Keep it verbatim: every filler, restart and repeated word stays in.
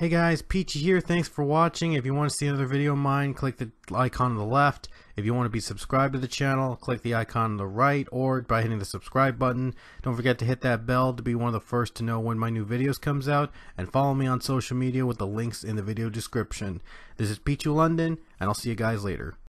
Hey guys, Peachy here. Thanks for watching. If you want to see another video of mine, click the icon on the left. If you want to be subscribed to the channel, click the icon on the right, or by hitting the subscribe button. Don't forget to hit that bell to be one of the first to know when my new videos comes out, and follow me on social media with the links in the video description. This is Peachy London, and I'll see you guys later.